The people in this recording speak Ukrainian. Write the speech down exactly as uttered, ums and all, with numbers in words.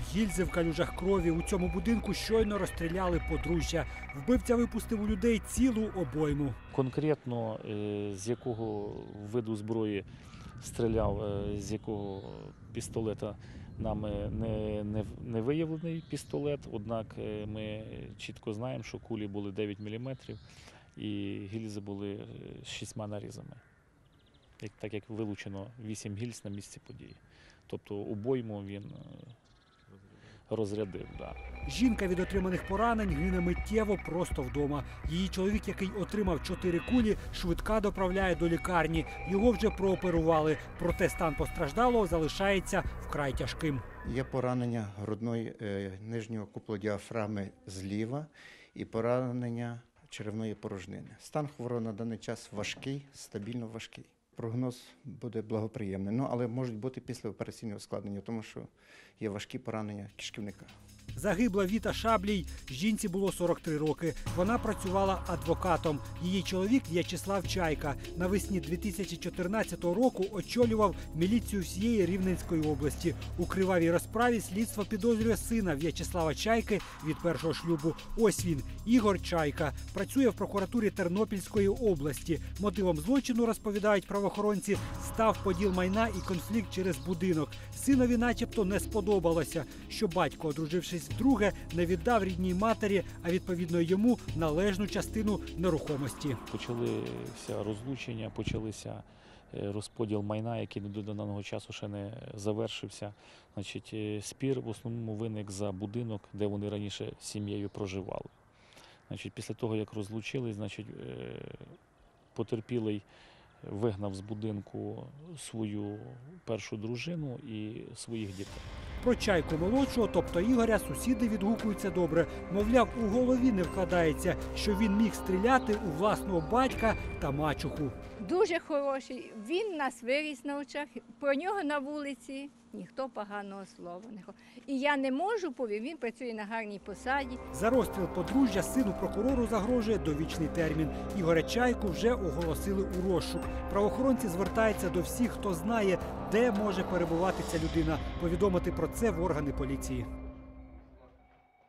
гільзи в калюжах крові. У цьому будинку щойно розстріляли подружжя. Вбивця випустив у людей цілу обойму. Конкретно е, з якого виду зброї стріляв, е, з якого пістолета нами не, не, не виявлений пістолет, однак е, ми чітко знаємо, що кулі були дев'ять міліметрів і гільзи були з шістьма нарізами. Як, так як вилучено вісім гільз на місці події. Тобто обойму він розрядив. Да. Жінка від отриманих поранень гине миттєво просто вдома. Її чоловік, який отримав чотири кулі, швидка доправляє до лікарні. Його вже прооперували, проте стан постраждалого залишається вкрай тяжким. Є поранення грудної е, нижнього куполодіафрагми зліва і поранення черевної порожнини. Стан хворого на даний час важкий, стабільно важкий. Прогноз буде благоприємний, ну, але можуть бути післяопераційні ускладнення, тому що є важкі поранення кишківника. Загибла Віта Шаблій. Жінці було сорок три роки. Вона працювала адвокатом. Її чоловік В'ячеслав Чайка навесні дві тисячі чотирнадцятого року очолював міліцію всієї Рівненської області. У кривавій розправі слідство підозрює сина В'ячеслава Чайки від першого шлюбу. Ось він, Ігор Чайка. Працює в прокуратурі Тернопільської області. Мотивом злочину, розповідають правоохоронці, став поділ майна і конфлікт через будинок. Синові начебто не сподобалося, що батько, одружившись вдруге, не віддав рідній матері, а відповідно йому належну частину нерухомості. Почалися розлучення, почалися розподіл майна, який до даного часу ще не завершився. Значить, спір в основному виник за будинок, де вони раніше з сім'єю проживали. Значить, після того, як розлучились, значить, потерпілий вигнав з будинку свою першу дружину і своїх дітей. Про Чайку молодшого, тобто Ігоря, сусіди відгукуються добре. Мовляв, у голові не вкладається, що він міг стріляти у власного батька та мачуху. Дуже хороший. Він нас виріс на очах. Про нього на вулиці ніхто поганого слова не говорить. І я не можу повірити, він працює на гарній посаді. За розстріл подружжя сину прокурору загрожує довічний термін. Ігоря Чайку вже оголосили у розшук. Правоохоронці звертаються до всіх, хто знає, де може перебувати ця людина. Повідомити про це в органи поліції.